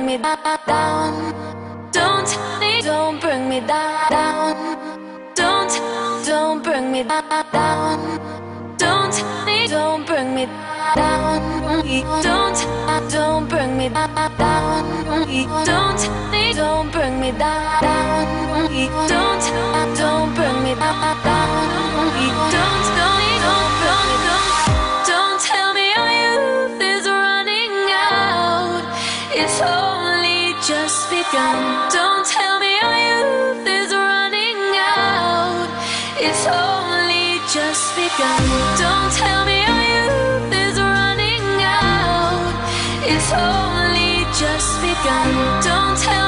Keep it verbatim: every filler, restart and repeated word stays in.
me down. Don't, don't bring me down. Don't, don't bring me down. Don't, don't bring me down. Don't, don't bring me down. Don't, don't bring me down. Don't, don't bring me down. Don't, don't, don't, don't, don't, don't tell me our youth is running out. It's only just begun. Don't tell me our youth is running out. It's only just begun. Don't tell me our youth is running out. It's only just begun. Don't tell